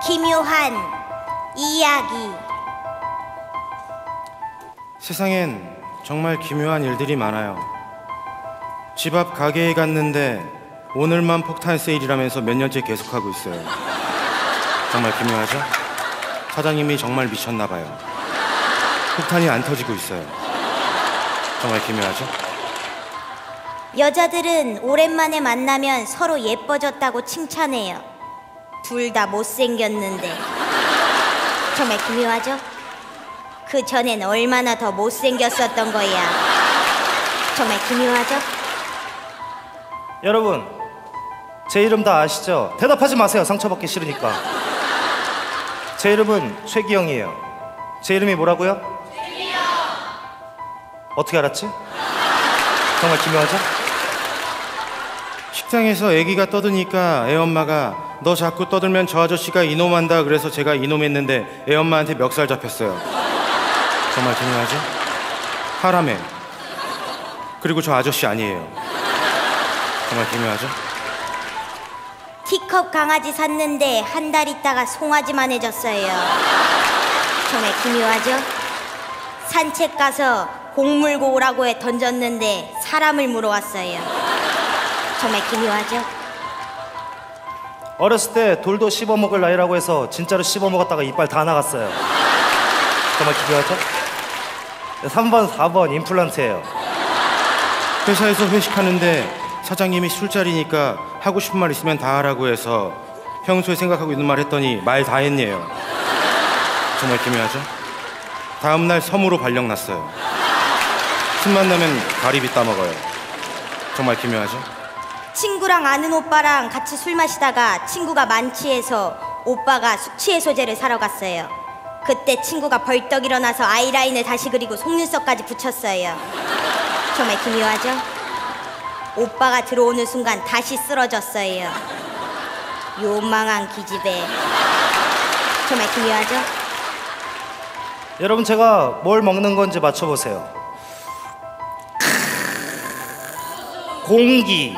기묘한 이야기. 세상엔 정말 기묘한 일들이 많아요. 집 앞 가게에 갔는데 오늘만 폭탄 세일이라면서 몇 년째 계속하고 있어요. 정말 기묘하죠? 사장님이 정말 미쳤나 봐요. 폭탄이 안 터지고 있어요. 정말 기묘하죠? 여자들은 오랜만에 만나면 서로 예뻐졌다고 칭찬해요. 둘 다 못생겼는데. 정말 기묘하죠? 그 전엔 얼마나 더 못생겼었던 거야. 정말 기묘하죠? 여러분, 제 이름 다 아시죠? 대답하지 마세요. 상처받기 싫으니까. 제 이름은 최기영이에요. 제 이름이 뭐라고요? 최기영. 어떻게 알았지? 정말 기묘하죠? 식당에서 애기가 떠드니까 애엄마가 너 자꾸 떠들면 저 아저씨가 이놈한다 그래서 제가 이놈했는데 애엄마한테 멱살 잡혔어요. 정말 기묘하죠? 하라메. 그리고 저 아저씨 아니에요. 정말 기묘하죠? 티컵 강아지 샀는데 한 달 있다가 송아지만 해졌어요. 정말 기묘하죠? 산책 가서 공 물고 오라고 해 던졌는데 사람을 물어왔어요. 정말 기묘하죠? 어렸을 때 돌도 씹어먹을 나이라고 해서 진짜로 씹어먹었다가 이빨 다 나갔어요. 정말 기묘하죠? 3번, 4번 임플란트예요. 회사에서 회식하는데 사장님이 술자리니까 하고 싶은 말 있으면 다 하라고 해서 평소에 생각하고 있는 말 했더니 말 다 했네요. 정말 기묘하죠? 다음날 섬으로 발령 났어요. 틈만 나면 가리비 따먹어요. 정말 기묘하죠? 친구랑 아는 오빠랑 같이 술 마시다가 친구가 만취해서 오빠가 숙취해소제를 사러 갔어요. 그때 친구가 벌떡 일어나서 아이라인을 다시 그리고 속눈썹까지 붙였어요. 정말 기묘하죠? 오빠가 들어오는 순간 다시 쓰러졌어요. 요망한 기집애. 정말 기묘하죠? 여러분, 제가 뭘 먹는 건지 맞춰보세요. 공기.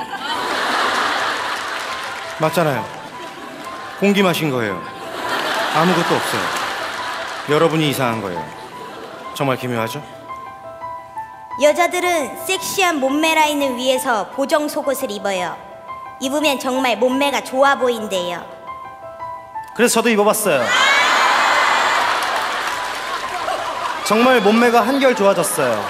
맞잖아요. 공기 마신 거예요. 아무것도 없어요. 여러분이 이상한 거예요. 정말 기묘하죠? 여자들은 섹시한 몸매 라인을 위해서 보정 속옷을 입어요. 입으면 정말 몸매가 좋아 보인대요. 그래서 저도 입어봤어요. 정말 몸매가 한결 좋아졌어요.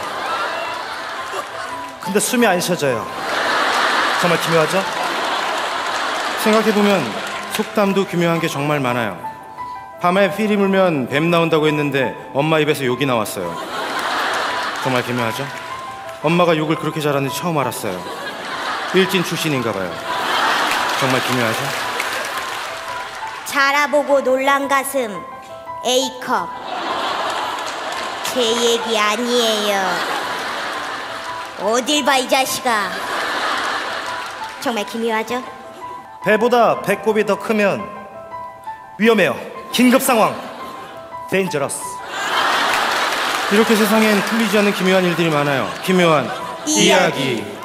근데 숨이 안 쉬어져요. 정말 기묘하죠? 생각해보면 속담도 기묘한 게 정말 많아요. 밤에 피리 물면 뱀 나온다고 했는데 엄마 입에서 욕이 나왔어요. 정말 기묘하죠? 엄마가 욕을 그렇게 잘하는지 처음 알았어요. 일진 출신인가 봐요. 정말 기묘하죠? 자라보고 놀란 가슴 A컵. 제 얘기 아니에요. 어딜 봐 이 자식아. 정말 기묘하죠? 배보다 배꼽이 더 크면 위험해요. 긴급 상황. Dangerous. 이렇게 세상엔 풀리지 않는 기묘한 일들이 많아요. 기묘한 이야기.